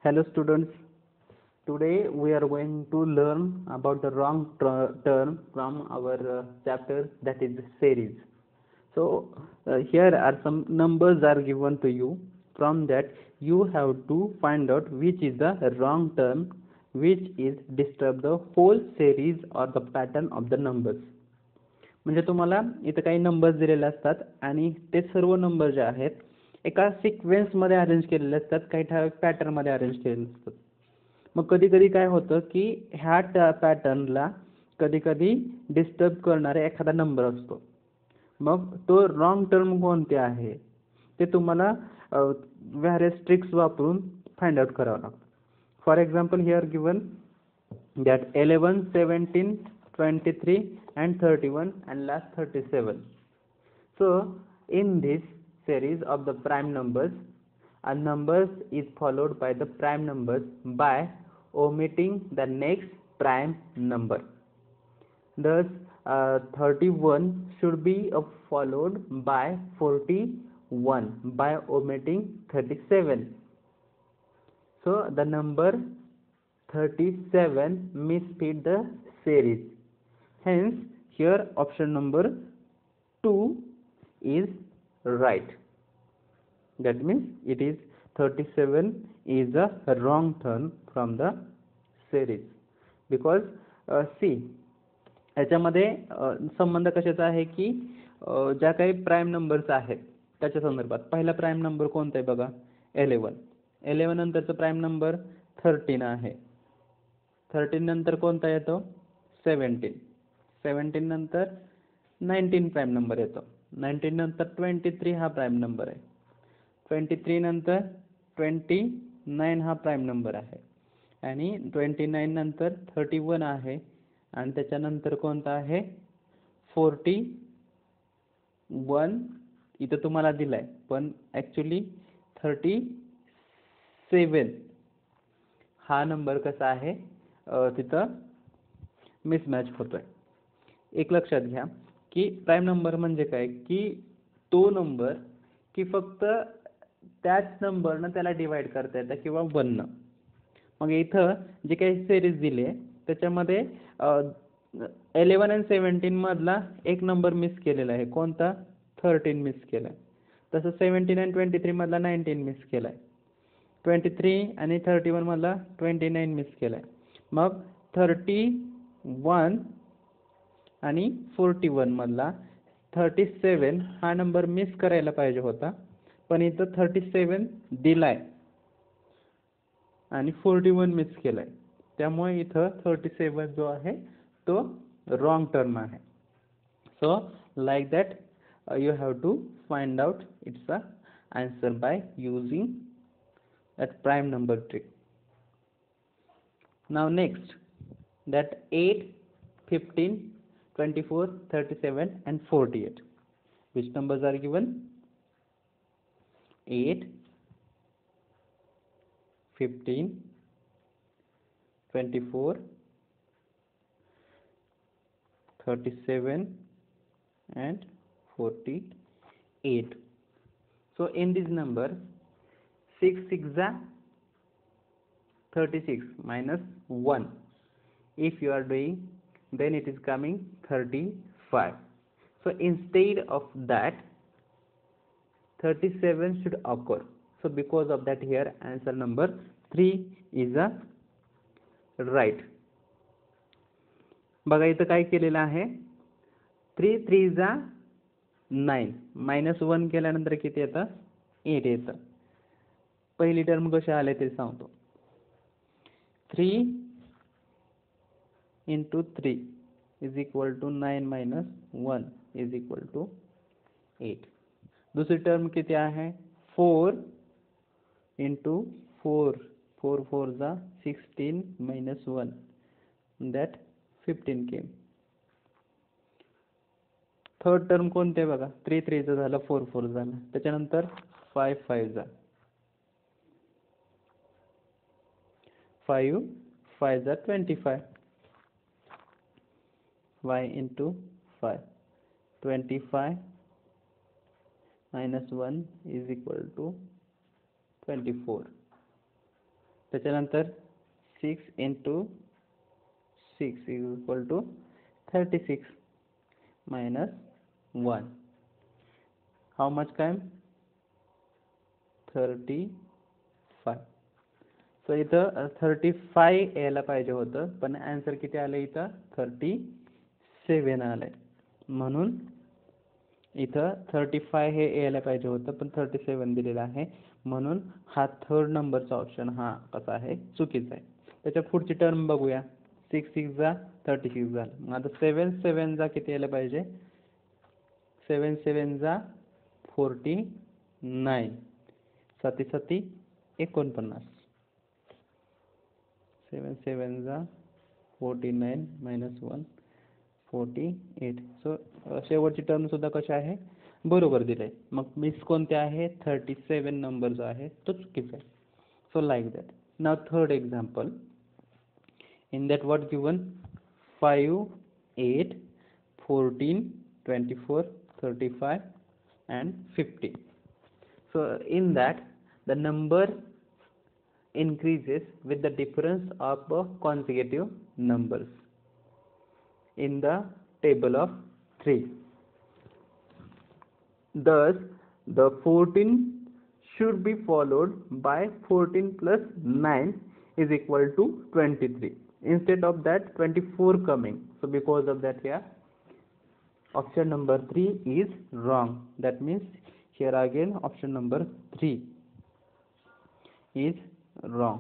Hello students, today we are going to learn about the wrong term from our chapter, that is series. So here are some numbers are given to you. From that you have to find out which is the wrong term which is disturb the whole series or the pattern of the numbers. म्हणजे तुम्हाला इथं काही numbers दिलेले असतात आणि ते सर्व number जे आहेत एका सिक्वेन्समध्ये अरेंज केलेले असतात, काही ठराविक पॅटर्नमध्ये अरेंज केलेले असतात. मग कधी कधी काय होतं की ह्या पॅटर्नला कधी कधी डिस्टर्ब करणारे एखादा नंबर असतो. मग तो रॉंग टर्म कोणते आहे ते तुम्हाला व्हॅरियस ट्रिक्स वापरून फाइंड आउट करावं लागतं. For example here given that 11, 17, 23 and 31 and last 37. So in this series of the prime numbers, a numbers is followed by the prime numbers by omitting the next prime number. Thus 31 should be followed by 41 by omitting 37. So the number 37 misfit the series. Hence, here option number 2 is right. That means it is 37 is a wrong turn from the series because see याच्यामध्ये संबंध कशाचा आहे की ज्या काही prime numbers आहेत त्याच्या संदर्भात पहिला प्राइम नंबर कोणता आहे बघा 11 नंतरचा प्राइम नंबर 13 आहे. 13 नंतर कोणता येतो 17 नंतर 19 प्राइम नंबर येतो. 19 नंतर 23 हा प्राइम नंबर आहे. 23 नंतर 29 हा प्राइम नंबर आहे आणि 29 नंतर 31 आहे आणि त्याच्यानंतर कोणता आहे 41 इथं तुम्हाला दिलाय पण ऍक्च्युली 37 हा नंबर कसा आहे तिथं मिसमॅच होतोय. एक लक्षात घ्या की प्राइम नंबर म्हणजे काय की तो नंबर की फक्त त्याच नंबरनं त्याला डिवाइड करता येतं किंवा 1 न. मग इथं जे काही सिरीज दिली आहे त्याच्यामध्ये 11 आणि 17 मधला एक नंबर मिस केलेला आहे. कोणता 13 मिस केलाय. तसं 17 आणि 23 मधला 19 मिस केलाय. 23 आणि 31 मधला 29 मिस केलाय. मग 31 आणि 41 मधला 37 हा नंबर मिस करायला पाहिजे होता पण इथं 37 दिलाय आणि 41 मिस केलाय. त्यामुळे इथं 37 जो आहे तो रॉंग टर्म आहे. So like that you have to find out its answer by using that prime number trick. Now next, that 8, 15, 24, 37 and 48. Which numbers are given? 8, 15, 24, 37 and 48. So in this number 6 6 36 minus 1 if you are doing then it is coming 35. So instead of that 37 should occur. So because of that here answer number 3 is a right. बघा इथं काय केलेलं आहे 3 3 9 minus 1 केल्यानंतर किती येतं 8 येतं. पहिली टर्म कशी आले ते सांगतो. 3 into 3 is equal to 9 minus 1 is equal to 8. दुसरी टर्म किती आहे 4 into 4 4 4 16 minus 1 that 15 came. Third term कोणते बघा 3 3 झालं 4 4 झालं त्याच्यानंतर 5 5 5 5 25 y into 5 25 minus 1 is equal to 24. त्याच्यानंतर 6 into 6 is equal to 36 minus 1. How much came? 35. So इथं 35 यायला पाहिजे होतं, पण आन्सर किती आलं इथं? 37 आलंय. म्हणून इथं 35 हे यायला पाहिजे होतं, पण 37 दिलेलं आहे. म्हणून हा थर्ड नंबरचा ऑप्शन हा कसा आहे? चुकीचा आहे. त्याच्या पुढची टर्म बघूया. 6 6 जा 36 झालं. मग आता 7 7 जा किती यायला पाहिजे? 7 7 जा 49. 7 7 49. 7 7 जा 49 minus 1 48. सो शेवटची टर्म सुद्धा कशी आहे? बरोबर दिले. मग मिस कोणते आहे? 37 नंबर जो आहे तो चुकीचा आहे. So like that. Now third example. In that what given? 5 8 14 24 35 and 50. So in that the number increases with the difference of consecutive numbers in the table of 3. Thus the 14 should be followed by 14 plus 9 is equal to 23. Instead of that 24 coming. So because of that here option number 3 is wrong. That means here again option number 3 is wrong.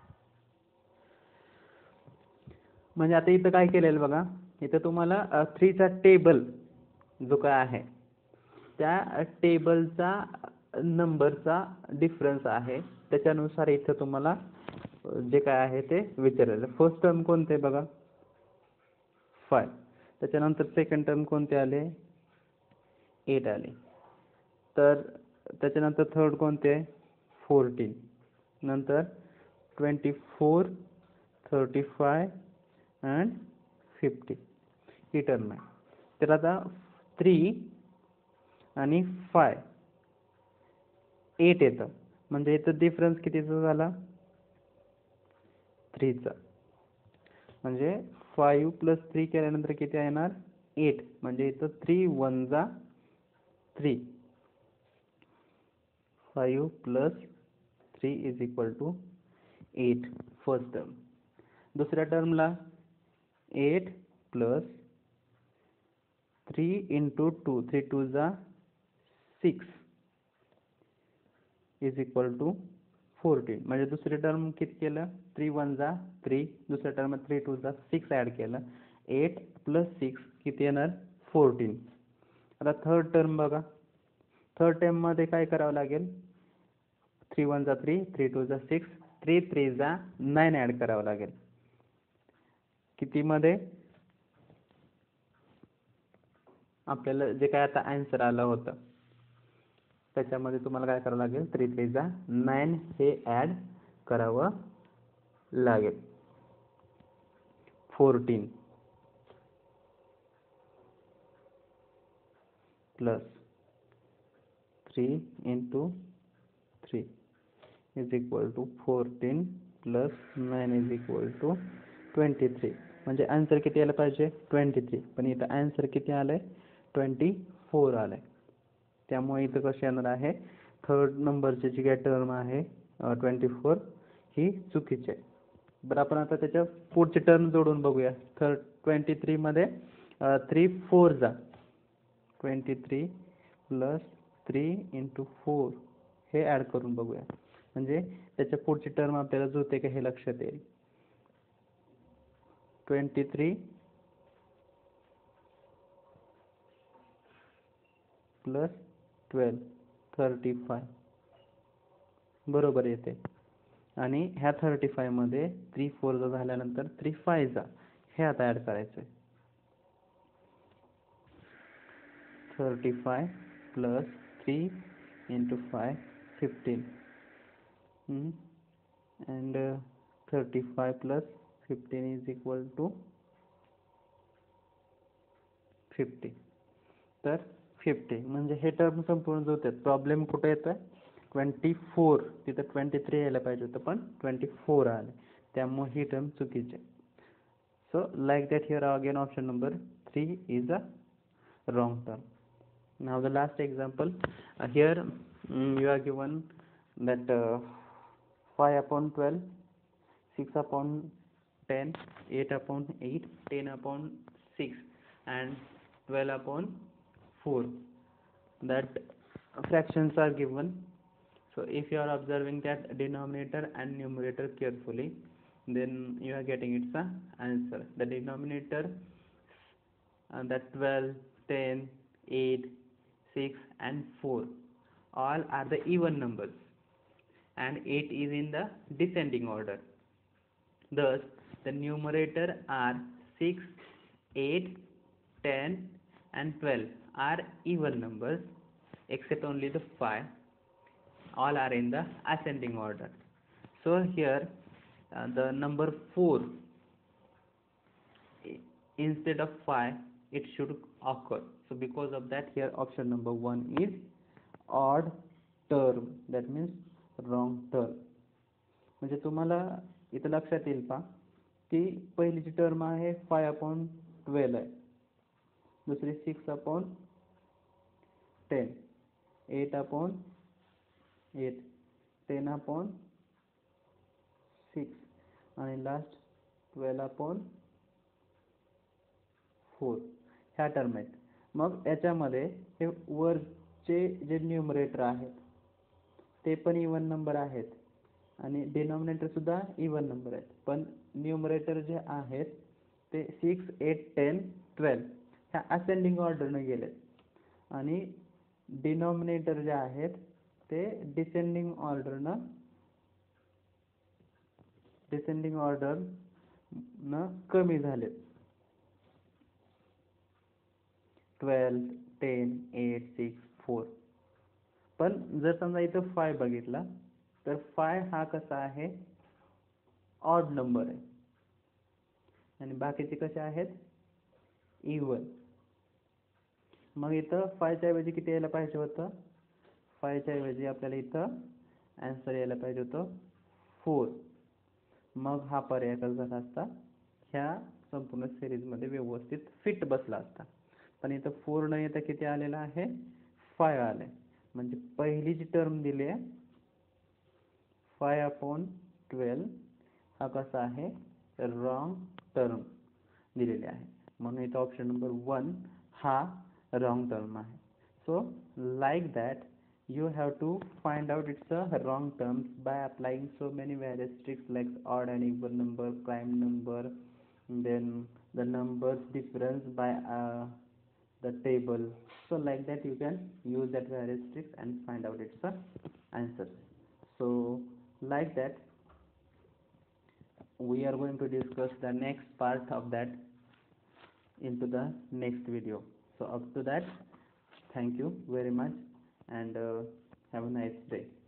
म्हणजे आता इथं काय केलेलं बघा, इथं तुम्हाला 3 चा table जो काय आहे त्या टेबलचा नंबरचा डिफरन्स आहे, त्याच्यानुसार इथं तुम्हाला जे काय आहे ते विचारलेलं. फर्स्ट टर्म कोणते बघा? 5. त्याच्यानंतर सेकंड टर्म कोणते आले? 8 आले. तर त्याच्यानंतर थर्ड कोणते? 14. नंतर 24 35 and 50 ही टर्म आहे. तर आता 3 आणि 5 8 येतं, म्हणजे इथं डिफरन्स कितीचा झाला? 3 चा. म्हणजे 5 प्लस 3 केल्यानंतर किती येणार? 8. म्हणजे इथं 3 1 जा 3. 5 plus 3 is equal to 8 first term. दुसऱ्या टर्मला 8 प्लस 3 इंटू 2 3 2 जा 6 इज इक्वल टू 14. म्हणजे दुसरी टर्म किती केलं? 3 1 जा 3. दुसऱ्या टर्म 3 2 जा 6 ऍड केलं. 8 प्लस 6 किती येणार? 14. आता थर्ड टर्म बघा. थर्ड टर्म मध्ये काय करावं लागेल? 3 1 जा 3 3 2 जा 6 3 3 जा 9 ऍड करावं लागेल. किती मध्ये? आपल्याला जे काय आता आन्सर आलं होतं त्याच्यामध्ये तुम्हाला काय करावं लागेल? 3 3 जा 9 हे ऍड करावं लागेल. 14 plus 3 into 3 is equal to 14 plus 9 is equal to 23. म्हणजे आन्सर किती आलं पाहिजे? 23. पण इथं आन्सर किती आलंय? 24 आलंय. त्यामुळे इथं कसं येणार आहे? थर्ड नंबरची जी काय टर्म आहे 24 ही चुकीची आहे. बरं, आपण आता त्याच्या पुढची टर्म जोडून बघूया. 23 मध्ये 3 4 जा 23 प्लस 3 इंटू 4 हे ऍड करून बघूया. म्हणजे त्याच्या पुढची टर्म आपल्याला जुळते का हे लक्षात येईल. 23 प्लस 12 35 बरोबर येते. आणि ह्या 35 मध्ये 3 4 जा झाल्यानंतर 3 5 जा हे आता ऍड करायचं आहे. 35 plus 3 into 5 15 and 35 plus 15 is equal to 50. तर 50 म्हणजे हे टर्म संपूर्ण जुळतात. प्रॉब्लेम कुठे येतोय? 24, तिथं 23 यायला पाहिजे होतं पण 24 आले, त्यामुळे ही टर्म चुकीची आहे. So like that, here again option number 3 is a wrong term. Now the last example, here you are given that 5 upon 12, 6 upon 10, 8 upon 8, 10 upon 6 and 12 upon 4, that fractions are given. So if you are observing that denominator and numerator carefully, then you are getting its answer. The denominator, that 12, 10, 8, 6 and 4 all are the even numbers, and 8 is in the descending order. Thus the numerator are 6, 8, 10 and 12 are even numbers, except only the 5, all are in the ascending order. So here the number 4 instead of 5 it should occur. So because of that, here option number 1 is odd term, that means wrong term. म्हणजे तुम्हाला इथं लक्षात येईल पा की पहिलीची term आहे 5 upon 12 आहे, दुसरी 6 अपॉन 10, 8 अपॉन 8, 10 अपॉन 6 आणि लास्ट 12 अपॉन 4 ह्या टर्म आहेत. मग याच्यामध्ये हे वरचे जे न्यूमरेटर आहेत ते पण इवन नंबर आहेत आणि डिनॉमिनेटर सुद्धा इवन नंबर आहेत, पण न्यूमरेटर जे आहेत ते 6, 8, 10, 12 ह्या असेंडिंग ऑर्डरने गेलेत आणि डिनॉमिनेटर जे आहेत ते डिसेंडिंग ऑर्डरनं कमी झालेत. 12, 10, 8, 6, 4. पण जर समजा इथं 5 बघितला तर 5 हा कसा आहे, ऑड नंबर आहे आणि बाकीचे कसे आहेत, इवन. मग इथं 5 च्या ऐवजी किती यायला पाहिजे होतं, 5 च्या ऐवजी आपल्याला इथं आन्सर यायला पाहिजे होतं 4. मग हा पर्याय कसा झाला असता, ह्या संपूर्ण सिरीजमध्ये व्यवस्थित फिट बसला असता. पण इथं 4 न येता किती आलेला आहे, 5 आले. म्हणजे पहिली जी टर्म दिली आहे 5 अपॉन 12 हा कसा आहे, रॉंग टर्म दिलेली आहे, म्हणून इथं ऑप्शन नंबर 1 हा रॉंग टर्म आहे. So like that you have to find out its wrong terms by applying so many various tricks like odd and even number, prime number, then the numbers difference by the table. So like that you can use that various tricks and find out its answers. So like that we are going to discuss the next part of that into the next video. So up to that, thank you very much and have a nice day.